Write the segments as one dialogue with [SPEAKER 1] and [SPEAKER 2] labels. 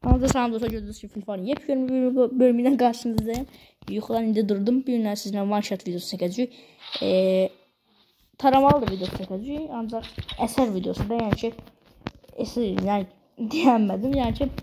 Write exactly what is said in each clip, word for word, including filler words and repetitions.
[SPEAKER 1] Anada salam dostlar, gördüğünüz gibi Filfar'ın yepyeni bir bölümünden karşınızdayım. Yuxudan indi durdum. Bir günler sizinle one shot videosu çəkəcəyik. Ee, taramalı da videosu çəkəcəyik. Ancaq əsər videosu da, yəni ki, əsər, yəni deyəmədim, yəni ki,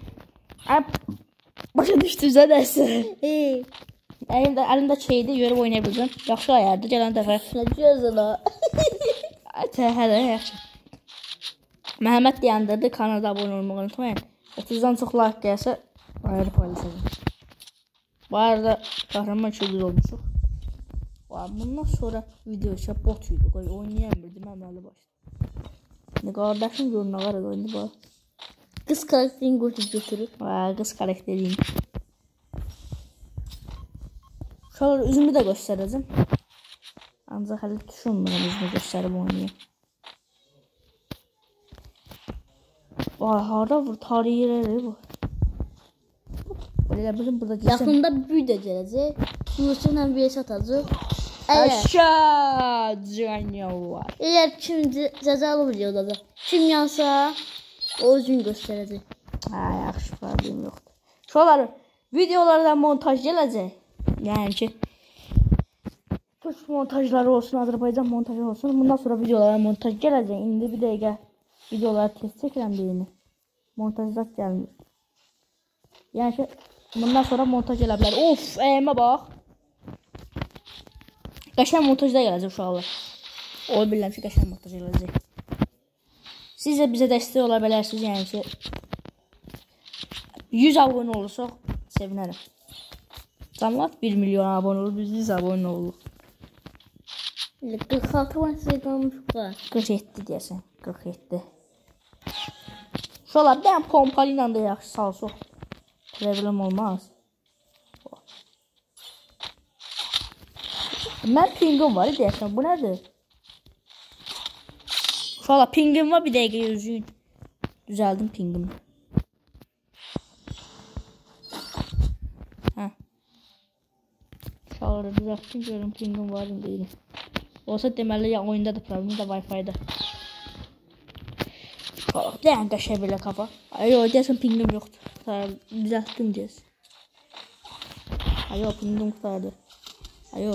[SPEAKER 1] başa düşdünüz də əsər. Əlimdə, əlimdə şeydi, görüb oynaya biləcəm. Yaxşı ayardı, gələn dəfə.
[SPEAKER 2] Nə gözəl o.
[SPEAKER 1] Hələ, yaxşı. Məhəmməd deyəndədir, kanalda abunə olmağı unutmayın. otuzdan çox like gəlsə, ayrı paylaşacağım. Bu arada kahraman çözür olmuşuq. Bundan sonra video isə bot idi. Qoy oynayamırdım, əməli başladı. Ne qardaşım görün, nə qarada oyundu bu.
[SPEAKER 2] Qız karakterini götürür.
[SPEAKER 1] Qız karakteriyim. Şöyle üzümü də göstərəcəm. Ancaq hələ düşünmürəm üzümü göstərib oynayayım. Vay, harada vur, tarihi yerləri bu. Böyle bizim burada geçen...
[SPEAKER 2] Yaxında büyü də gələcək. Yursunla bir eş atacaq.
[SPEAKER 1] Aşağı canı var.
[SPEAKER 2] Eğer kim cəzalı videoda da kim yansa o özünü göstərəcək.
[SPEAKER 1] Ha, yaxşı, problem yoxdur. Şoları videolardan montaj gələcək. Yəni ki, Türk montajları olsun, Azərbaycan montajı olsun. Bundan sonra videolara montaj gələcək. İndi bir dəqiqə videoları test çəkirəm deyini. Montajlar gəlmir. Yəni ki, bundan sonra montaj elə bilər. Of, əyimə bax. Qəşəng montajlar gələcək uşaqlar. O bilirəm ki, qəşəng montaj gələcək. Siz də bizə dəstək ola bilərsiniz. Yəni ki, yüz abunə olursak sevinərəm. Canlat bir milyon abunə olur, biz yüz abunə oluruq.
[SPEAKER 2] qırx altı var sizə qalmışıq da.
[SPEAKER 1] qırx yeddi deyəsən, qırx yeddi. Şolar, bəyəm pompalı ilə də yaxşı salsaq. Problem olmaz. Mən pingim var deyəsən, bu nədir? Şolar, pingim var, bir dəqiqə özün. Düzəldim pingimi. Hə. Şoları düzəltdim, görüm pingim var indi. Olsa deməli ya oyunda da problem, da Wi-Fi-da. Deyən qəşəng belə kafa. Ayo, deyəsən pingim yoxdur. Düzəltdim deyəsən. Ayo, pingim qutardı. Ayo.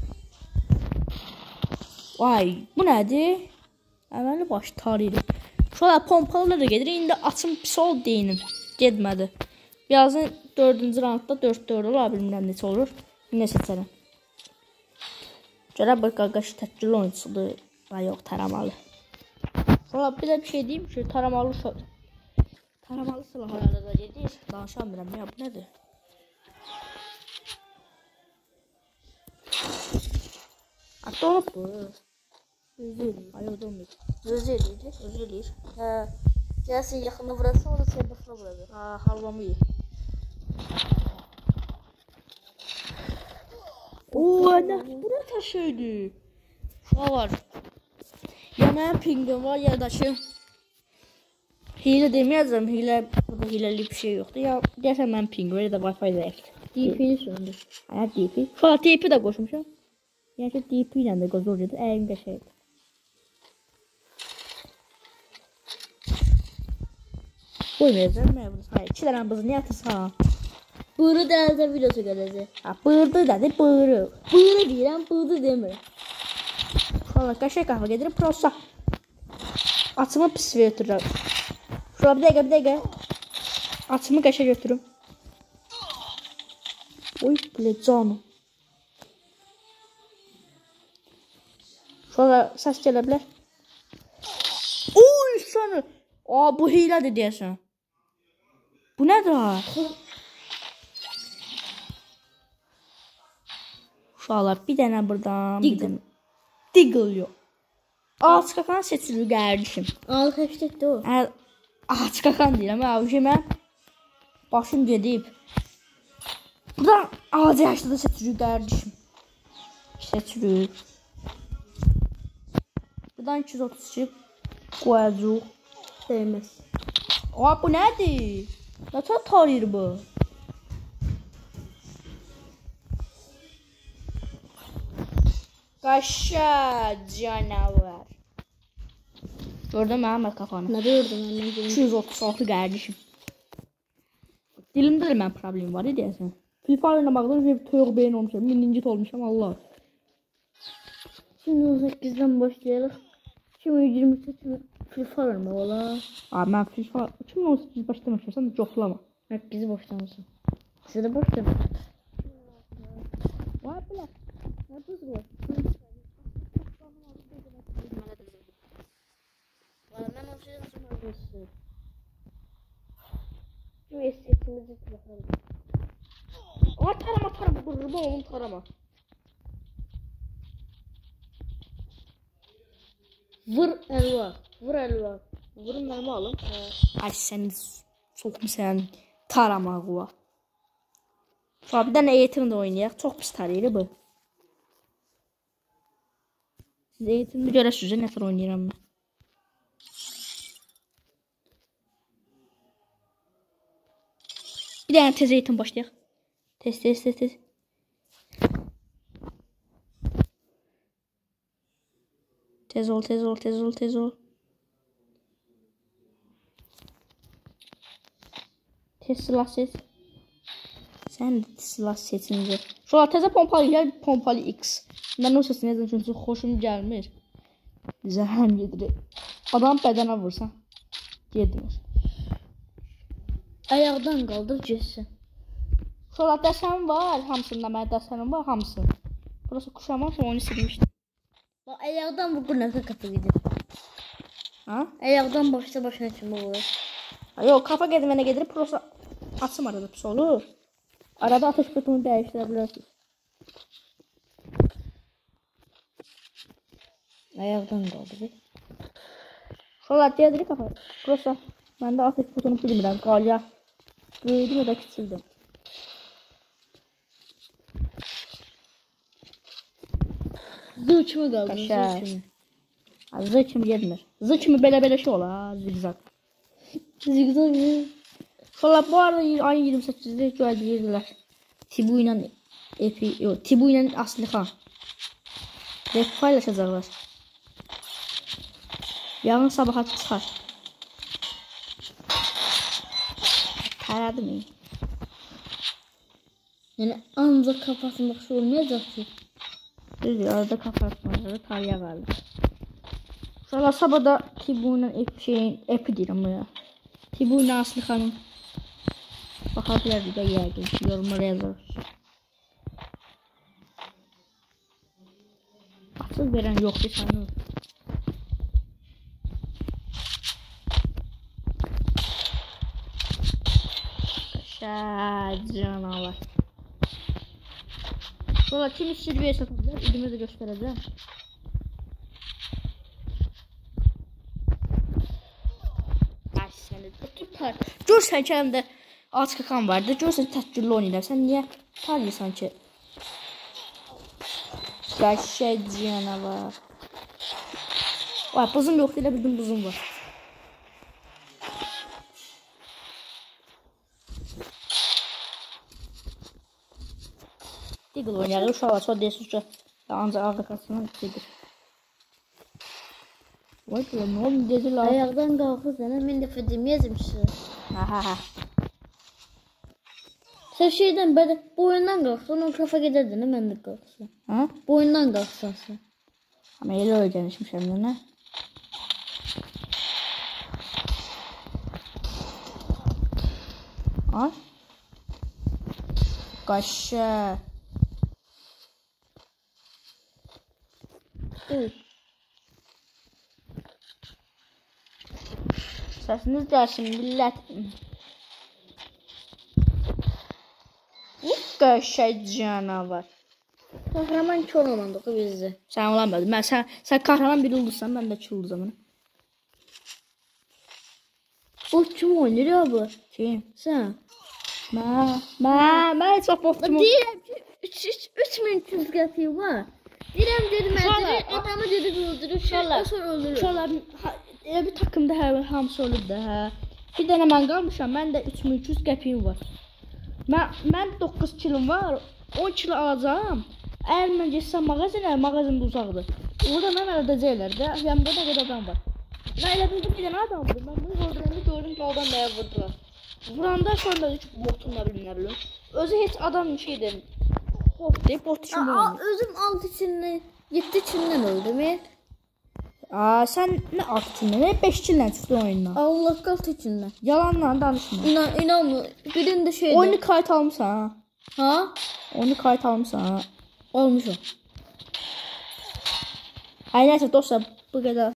[SPEAKER 1] Vay, bu nədir? Əməli başı tarıydı. Şöyle pompalı da gedir. İndi açım pis ol deyinim. Getmədi. Birazdan dördüncü roundda dörd dörd ola bilmirəm neçə olur. Nə seçərəm. Görə bir qaqaş təkcil oyuncusudur. Ay yox, taramalı. Sonra bir də bir şey deyim ki, taramalı taramalı silahlarla da gedir. Danışamıram ya, bu nədir? Hatta onu bu. Özür ay o olmuyor.
[SPEAKER 2] Özür eləyir.
[SPEAKER 1] Özür eləyir.
[SPEAKER 2] Hə. Gəlsin yaxını vurasın, o da sənin başına vuracaq.
[SPEAKER 1] Ha, halvamı ye. Ooo, nə? Bu nə taşıydı? Şuna var. Ya mənim pingim var, ya da ki hile deməyəcəm, hile, burada hileli bir şey yoxdur. Ya deyəsən mənim pingim var, ya da Wi-Fi zəifdir.
[SPEAKER 2] D P-ni söndür.
[SPEAKER 1] Hə, D P. Şuna D P də qoşmuşam. Yəni ki, D P ilə də qozor gedir, əyim qəşəkdir. Qoymayacam, mən bunu sayı. İki dənə bızı niyə atırsan?
[SPEAKER 2] Buyru dənizdə videosu gələcək.
[SPEAKER 1] Ha, bığırdı dedi, bığırı.
[SPEAKER 2] Buyru deyirəm, buyru demirəm.
[SPEAKER 1] Şuna qəşək qahva gedirəm, prosta. Açımı pis götürürəm. Şuna bir dəqiqə, bir dəqiqə. Açımı qəşək götürürüm. Oy, bilə canım. Şuna səs gələ bilər. Oy, şunu. Aa, bu hilədir deyəsən. Bu nədir? Uşaqlar, bir dənə buradan, bir dənə. Diggle yox. Ağaç qakan seçilir qardaşım.
[SPEAKER 2] Ağaç hashtagdə o.
[SPEAKER 1] Hə, ağac qakan deyirəm, hə, mən başım gedib. Buradan ağac hashtagda seçilir qardaşım. Seçilir. Buradan iki yüz otuz iki qoyacaq.
[SPEAKER 2] Değməz.
[SPEAKER 1] Aa, bu nədir? Nəsə tarıyır bu? Qaşa canavar. Gördün mü Ahmet kafanı?
[SPEAKER 2] Ne gördüm ben?
[SPEAKER 1] iki yüz otuz altı kardeşim. Dilimdə də mən problem var deyəsən. Free Fire oynamaqdan bir toyuq beyin olmuşam. Minningit olmuşam Allah.
[SPEAKER 2] Şimdi on sekiz-dən başlayarıq. iki min iyirmi üç kimi Free Fire oynamaq olar.
[SPEAKER 1] Abi mən Free Fire iki min on səkkiz başlamışam. Sən də çoxlama.
[SPEAKER 2] səkkizi başlamışsın. Siz də başlamışsınız.
[SPEAKER 1] Vay belə.
[SPEAKER 2] Nə bu? Mən o şeyi nasıl yapıyorsun? Üniversitemizi bakalım.
[SPEAKER 1] Aa tarama tarama kurban oğlum tarama.
[SPEAKER 2] Vur elva. Vur elva.
[SPEAKER 1] Vurun mermi alın. Ay seni sokmuşsan tarama kuva. Şu an bir tane eğitim de oynayaq. Çok pis tarayır bu. Siz eğitimde görəsiniz nə tər oynayıram mən. Bir tane tez eğitim başlayaq. Tez tez tez tez. Tez ol tez ol tez ol tez ol. Tez silah seç. Sen de silah seçince. Şu an teze pompalı gel pompalı X. Ben o sesi neden çünkü hoşum gelmir. Zəhləm gedir. Adam bədənə vursan. Gedmir.
[SPEAKER 2] Ayaqdan qaldır getsin.
[SPEAKER 1] Şurada dəsən var, hamısında mən dəsənim var, hamısı. Burası kuşamaz, onu silmişdim.
[SPEAKER 2] Bax, ayaqdan vurgur nə qapı gedir.
[SPEAKER 1] Ha?
[SPEAKER 2] Ayaqdan başda başına kimi olur.
[SPEAKER 1] Yox, kafa gedmənə gedir, burası açım arada pis olur. Arada atış butonu dəyişdirə bilərsiniz.
[SPEAKER 2] Ayaqdan qaldır.
[SPEAKER 1] Şurada deyirik kafa. Burası, mən də atış butonu bilmirəm, qalya. Böyüdüm ya da kiçildim.
[SPEAKER 2] Zı kimi qaldır,
[SPEAKER 1] Kaşar.
[SPEAKER 2] zı kimi.
[SPEAKER 1] Zı kimi gedmir. Zı kimi belə-belə şey olar, zigzag.
[SPEAKER 2] Zigzag mı?
[SPEAKER 1] Şurada bu arada ayın iyirmi səkkizində gördülər. Tibu ilə Epi, yox, Tibu ilə Aslıxan. Rep paylaşacaqlar. Yarın sabaha çıxar. Taradı mı?
[SPEAKER 2] Yəni ancaq kafasında şey olmayacaq ki.
[SPEAKER 1] Düzdür, arada kapatmaları tarıya qalır. Şurada sabahda Tibu ilə Epi şeyin, Epi deyirəm bu ya. Tibu ilə Aslıxanın. Baxa bilərdik də yəqin ki, yorumlara yazarız. Açıq verən yoxdur sanırım. Şəə, canavar. Sonra kim istəyir satabilir? İdimə də göstərəcəm. Ay səni tutar. Görsən ki, həmdə aç kakan vardı. Görsən təhkürlü oynayırlar. Sən niyə tarlayırsan ki? Qəşəng canavar. Vay, buzum yoxdur, elə bildim buzum var. Diggle oynayalım. Uşaqlar sonra deyirsiniz ki, ancaq ağda qalsın, gedir. Vay belə, nə oldu dedirlər?
[SPEAKER 2] Ayaqdan qalxır sənə, mən dəfə deməyəcəm sizə.
[SPEAKER 1] Ha ha ha.
[SPEAKER 2] Sən şeydən belə boyundan qalxsan, o kafa gedərdin, mən də qalxsan.
[SPEAKER 1] Ha?
[SPEAKER 2] Boyundan qalxsan sən.
[SPEAKER 1] Amma elə öyrənmişəm də, nə? Ha? Qaşa.
[SPEAKER 2] Uy.
[SPEAKER 1] Səsiniz gəlsin, millət. Qəşəng canavar.
[SPEAKER 2] Kahraman ki olamadıq bizdə.
[SPEAKER 1] Sən olamadın. Mən sən sən kahraman biri olursan, mən də ki olacağam.
[SPEAKER 2] O kim oynayır ya bu?
[SPEAKER 1] Kim?
[SPEAKER 2] Sən.
[SPEAKER 1] Mən, mən, mən heç vaxt botçum.
[SPEAKER 2] Deyirəm ki, üç min yüz qəpiyi var. Deyirəm dedim, mən adamı dedim öldürür, o sonra öldürür.
[SPEAKER 1] Uşaqlar elə bir takımda hər hamısı olur da, hə. Bir dənə mən qalmışam, mən də üç min üç yüz qəpiyim var. Mən mən doqquz kilom var, on kilo alacağam. Əgər mən getsəm mağazana, mağazam da uzaqdır. Orada mən ələdəcəklər də, yanımda da qədər adam var. Mən elə bildim bir dənə adamdır. Mən bunu öldürəndə gördüm ki, adam nəyə vurdular. Vuranda şu anda üç botun da bilinə bilir. Özü heç adam şeydir. Bot deyib bot kimi
[SPEAKER 2] Aa,
[SPEAKER 1] oynuyor.
[SPEAKER 2] özüm altı içindən, yedi içindən öldüm.
[SPEAKER 1] Aa sen ne alt içindən, ne beş içindən çıxdın oyundan.
[SPEAKER 2] Allah qalt içindən.
[SPEAKER 1] Yalanla danışma.
[SPEAKER 2] İnan, inanmı. Birində şeydir.
[SPEAKER 1] Oyunu kayıt almışsan ha.
[SPEAKER 2] Ha?
[SPEAKER 1] Oyunu kayıt almışsan ha.
[SPEAKER 2] Olmuşum.
[SPEAKER 1] Ay neyse dostlar bu kadar